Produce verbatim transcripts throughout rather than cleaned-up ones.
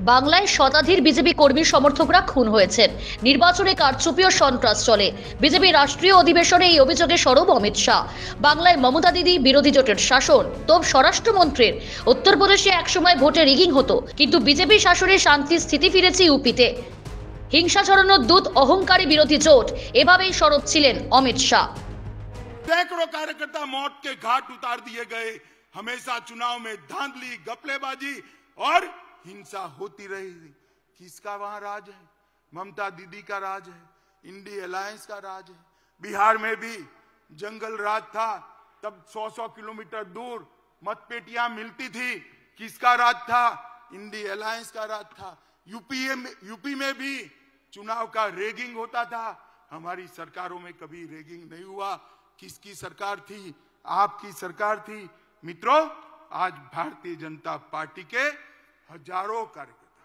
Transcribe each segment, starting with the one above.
বাংলায় শতাধিক বিজেপি কর্মী সমর্থকরা খুন হয়েছেন। নির্বাচনে কারচুপি ও সন্ত্রাস চলে। বিজেপি রাষ্ট্রীয় অধিবেশনে এই অভিযোগে সরব অমিত শাহ। বাংলায় মমতা দিদি বিরোধী জোটের শাসন, তো স্বরাষ্ট্রমন্ত্রীর। উত্তরপ্রদেশে একসময় ভোটে রিগিং হতো, কিন্তু বিজেপি শাসনে শান্তি স্থিতি ফিরেছে ইউপিতে। হিংসা ছড়ানোর দূত অহংকারী বিরোধী জোট, এভাবেই সরব ছিলেন অমিত শাহ। सैकड़ों कार्यकर्ता मौत के घाट उतार दिए गए। हमेशा चुनाव में धांधली, गपलेबाजी और हिंसा होती रही। किसका वहां राज है? ममता दीदी का राज है, इंडी अलायंस का राज है। बिहार में भी जंगल राज था, तब सौ सौ किलोमीटर दूर मतपेटियां मिलती थी। किसका राज था? इंडी अलायंस का राज था। यूपी में यूपी में भी चुनाव का रेगिंग होता था। हमारी सरकारों में कभी रेगिंग नहीं हुआ। किसकी सरकार थी? आपकी सरकार थी। मित्रों, आज भारतीय जनता पार्टी के हजारों कार्यकर्ता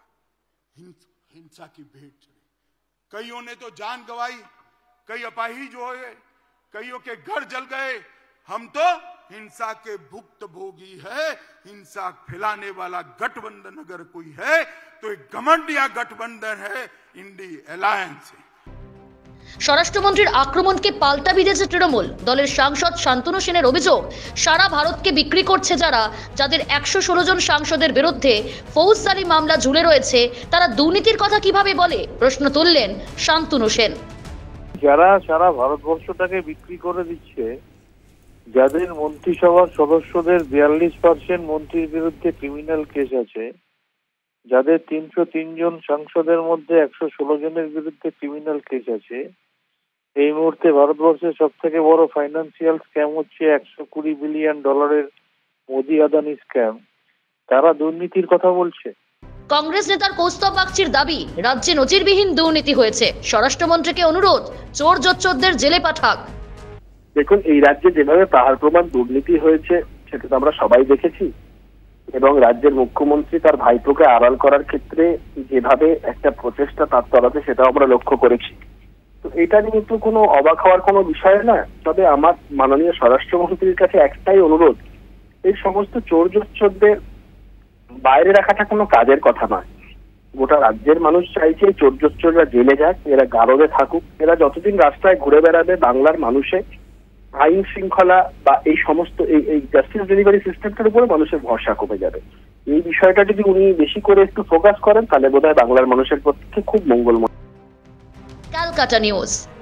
हिंसा की भेंट चढ़े। कईयों ने तो जान गंवाई, कई अपाहिज हुए, कईयों के घर जल गए। हम तो हिंसा के भुक्तभोगी है। हिंसा फैलाने वाला गठबंधन अगर कोई है तो एक घमंडिया गठबंधन है, इंडी अलायंस है। স্বরাষ্ট্রমন্ত্রীর আক্রমণকে পাল্টা বিঁধেছে তৃণমূল দলের সাংসদ শান্তনু সেনের অভিযোগ, সারা ভারতকে বিক্রি করছে যারা, যাদের একশো ষোলো জন সাংসদের বিরুদ্ধে ফৌজদারি মামলা ঝুলে রয়েছে, তারা দুর্নীতির কথা কিভাবে বলে? প্রশ্ন তুললেন শান্তনু সেন। যারা সারা ভারতবর্ষটাকে বিক্রি করে দিচ্ছে, যাদের মন্ত্রিসভার সদস্যদের বিয়াল্লিশ পার্সেন্ট মন্ত্রীর বিরুদ্ধে ক্রিমিনাল কেস আছে, যাদের তিনশো তিন জন সাংসদের মধ্যে একশো ষোলো জনের বিরুদ্ধে ক্রিমিনাল কেস আছে, এই মুহূর্তে ভারতবর্ষের সব থেকে বড় ফাইন্যান্সিয়াল স্ক্যাম হচ্ছে একশো কুড়ি বিলিয়ন ডলারের মোদি আদানি স্ক্যাম, তারা দুর্নীতির কথা বলছে। কংগ্রেস নেতার কৌস্তব বাগচির দাবি, রাজ্যে নজিরবিহীন দুর্নীতি হয়েছে। স্বরাষ্ট্রমন্ত্রীকে অনুরোধ, চোর জোচ্চোরদের জেলে পাঠাক। দেখুন, এই রাজ্যে যেভাবে পাহাড় প্রমাণ দুর্নীতি হয়েছে সেটা তো আমরা সবাই দেখেছি, এবং রাজ্যের মুখ্যমন্ত্রী তার ভাইপোকে আড়াল করার ক্ষেত্রে যেভাবে একটা প্রচেষ্টা তার তরফে সেটাও আমরা লক্ষ্য করেছি। তো এটা নিয়ে তো কোনো অবাক হওয়ার কোনো বিষয় না। তবে আমার মাননীয় স্বরাষ্ট্রমন্ত্রীর কাছে একটাই অনুরোধ, এই সমস্ত চোর জোচ্চোরদের বাইরে রাখাটা কোনো কাজের কথা নয়। গোটা রাজ্যের মানুষ চাইছে চোর জোচ্চোররা জেলে যাক, এরা গারদে থাকুক। এরা যতদিন রাস্তায় ঘুরে বেড়াবে, বাংলার মানুষে আইন শৃঙ্খলা বা এই সমস্ত এই জাস্টিস ডেলিভারি সিস্টেমটার উপরে মানুষের ভরসা কমে যাবে। এই বিষয়টা যদি উনি বেশি করে একটু ফোকাস করেন, তাহলে বোধহয় বাংলার মানুষের পক্ষে খুব মঙ্গলময়। ক্যালকাটা নিউজ।